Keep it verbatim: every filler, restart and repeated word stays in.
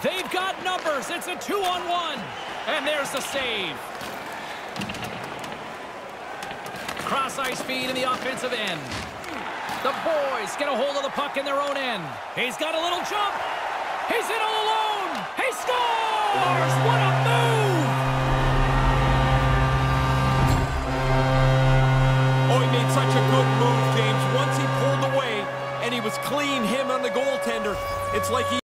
They've got numbers. It's a two-on-one. And there's the save. Cross-ice feed in the offensive end. The boys get a hold of the puck in their own end. He's got a little jump. He's in all alone. He scores! What a move! Oh, he made such a good move, James. Once he pulled away and he was clean, him on the goaltender, it's like he